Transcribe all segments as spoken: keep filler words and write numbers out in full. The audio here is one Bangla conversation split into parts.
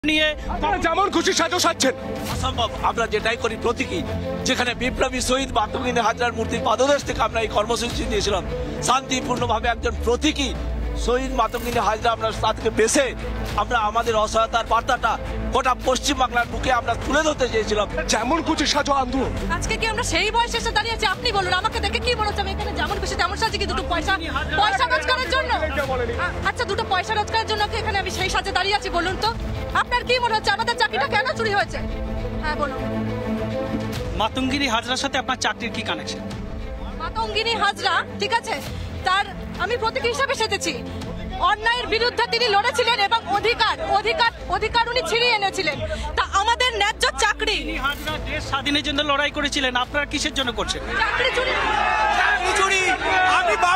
নিয়ে যেমন খুশি সাজো সাজছেন অসম্ভব। আমরা যেটাই করি প্রতীকী, যেখানে বিপ্লবী শহীদ মাতঙ্গিনী হাজরার মূর্তির পাদদেশ থেকে আমরা এই কর্মসূচি নিয়েছিলাম শান্তিপূর্ণভাবে একজন প্রতীকী শহীদ মাতঙ্গিনী হাজরা আমরা তাকে বেছে আমরা আমাদের অসহায়তার বার্তাটা গোটা পশ্চিমবাংলার বুকে আমরা তুলে ধরতে চেয়েছিলাম। যেমন খুশি সাজো আন্দোলন আজকে কি আমরা সেই বয়সে এসে দাঁড়িয়েছি? আপনি বলুন, আমাকে দেখে কি মনে হচ্ছে আমি এখানে যেমন খুশি তেমন সাজে কি দুটো পয়সা পয়সা রোজগারের জন্য? আচ্ছা, দুটো পয়সা রোজগারের জন্য কি এখানে আমি সেই সাজে দাঁড়িয়ে আছি? বলুন তো আপনার কি মনে হচ্ছে আমাদের চাকরিটা কেন চুরি হয়েছে? হ্যাঁ বলুন। মাতঙ্গিনী হাজরার সাথে আপনার চাকরির কি কানেকশন? মাতঙ্গিনী হাজরা ঠিক আছে, তার আমি প্রতীক হিসাবে সেজেছি। অন্যায়ের বিরুদ্ধে তিনি লড়েছিলেন এবং অধিকার অধিকার অধিকার উনি ছিনিয়ে এনেছিলেন। তা আমাদের ন্যায্য চাকরি হাজরা দেশ স্বাধীনের জন্য লড়াই করেছিলেন, আপনারা কিসের জন্য করছেন? চাকরি চুরি চাকরি চুরি আমি বাম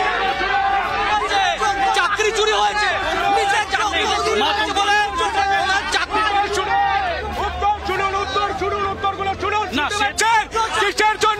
চাকরি চুরি হয়েছে নিজের চাকরি বলে চাকরি উত্তর শুনুন, উত্তর শুনুন, উত্তরগুলো শুনুন। না কিসের জন্য?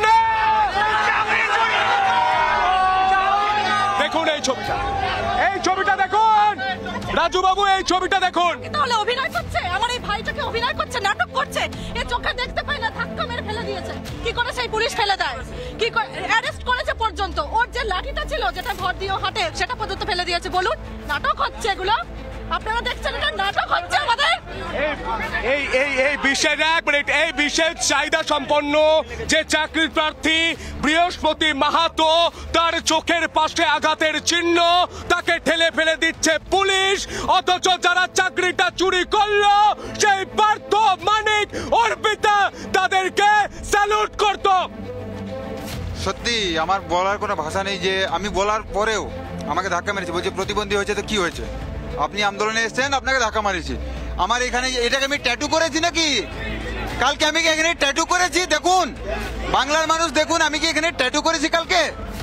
দেখুন এই ছবিটা, এই ছবিটা দেখুন রাজু বাবু, এই ছবিটা দেখুন। তাহলে অভিনয় করছে, আমার এই ভাইটাকে অভিনয় করছে, নাটক করছে। এ চোখে দেখতে পায় না, ধাক্কা মেরে ফেলে দিয়েছে। কি করে সেই পুলিশ ফেলে দেয়? কি অ্যারেস্ট করেছে পর্যন্ত? ওর যে লাঠিটা ছিল যেটা ভর দিয়ে হাঁটে সেটা পর্যন্ত ফেলে দিয়েছে। বলুন, নাটক হচ্ছে এগুলো? আপনারা দেখছেন এটা নাটক হচ্ছে আমাদের? এই এই এই বিশেষ এক মিনিট, এই বিশেষ চাহিদা সম্পন্ন যে চাকরির প্রার্থী বৃহস্পতি মাহাতো, তার চোখের পাশে আঘাতের চিহ্ন, তাকে ঠেলে ফেলে দিচ্ছে পুলিশ। অথচ যারা চাকরিটা চুরি করলো সেই পার্থ, মানিক, অর্পিতা তাদেরকে স্যালুট করতো। সত্যি আমার বলার কোনো ভাষা নেই যে আমি বলার পরেও আমাকে ধাক্কা মেরেছে। বলছে প্রতিবন্ধী হয়েছে তো কি হয়েছে, আপনি আন্দোলনে এসেছেন, আপনাকে ধাক্কা মারিয়েছি। আমার এখানে এটাকে আমি ট্যাটু করেছি নাকি? কালকে আমি কি এখানে ট্যাটু করেছি? দেখুন বাংলার মানুষ দেখুন, আমি কি এখানে ট্যাটু করেছি কালকে?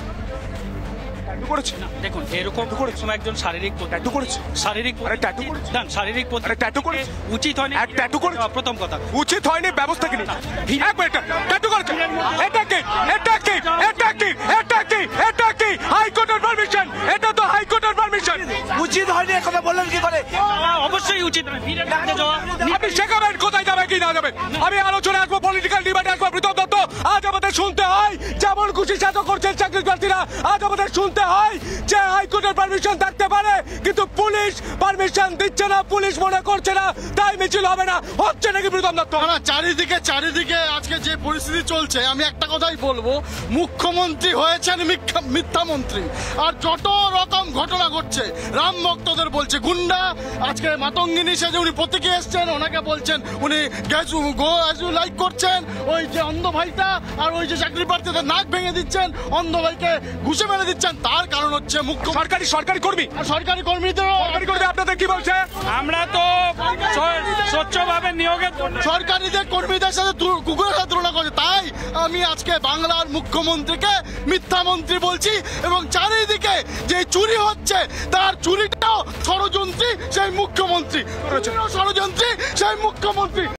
দেখুন এরকম সময় একজন শারীরিক ট্যাটু করেছে, শারীরিক ট্যাটু করেছে, শারীরিক ট্যাটু করেছে, উচিত হয়নি ট্যাটু করে। প্রথম কথা উচিত হয়নি, ব্যবস্থা কি নেই? এক মিনিট, ট্যাটু করেছে, এটা কি এটা কি এটা কি এটা কি এটা কি হাইকোর্টের পারমিশন? এটা তো হাইকোর্টের পারমিশন। উচিত হয়নি কথা বললেন কি করে? অবশ্যই উচিত। আপনি শেখাবেন কোথায় যাবে কি না যাবে। আমি আলোচনা আসবো, পলিটিক্যাল ডিবেটে আসবো। প্রীতম দত্ত, আজ আমাদের শুনতে হয় যেমন খুশি সাজো করছেন চাকরি প্রার্থীরা, আজ আমাদের শুনতে হয় যে হাইকোর্টের পারমিশন থাকতে পারে কিন্তু পুলিশ পারমিশন দিচ্ছে না, পুলিশ মনে করছে না, তাই মিছিল হবে না। হচ্ছে নাকি প্রীতম দত্ত? না, চারিদিকে চারিদিকে আজকে যে পরিস্থিতি চলছে, আমি একটা কথাই বলবো, মুখ্যমন্ত্রী হয়েছেন মিথ্যা মন্ত্রী। আর যত রকম ঘটনা ঘটছে, রাম ভক্তদের বলছে গুন্ডা, আজকে মাতঙ্গিনী সেজে উনি প্রতীকে এসছেন, ওনাকে বলছেন উনি গো লাইক করছেন, ওই যে অন্ধ ভাইটা আর ওই যে চাকরি প্রার্থীদের নাক ভেঙে দিচ্ছেন, অন্ধ ভাইকে ঘুষে মেরে দিচ্ছেন। তার কারণ হচ্ছে মুখ্য সরকারি সরকারি কর্মী আর সরকারি কর্মীদেরও সরকারি কর্মী আপনাদের কি বলছে? আমরা তো স্বচ্ছভাবে নিয়োগের সরকারিদের কর্মীদের সাথে কুকুরের সাথে তুলনা করছে। তাই আমি আজকে বাংলার মুখ্যমন্ত্রীকে মিথ্যা মন্ত্রী বলছি। এবং চারিদিকে যে চুরি হচ্ছে, তার চুরিটাও ষড়যন্ত্রী সেই মুখ্যমন্ত্রী, ষড়যন্ত্রী সেই মুখ্যমন্ত্রী।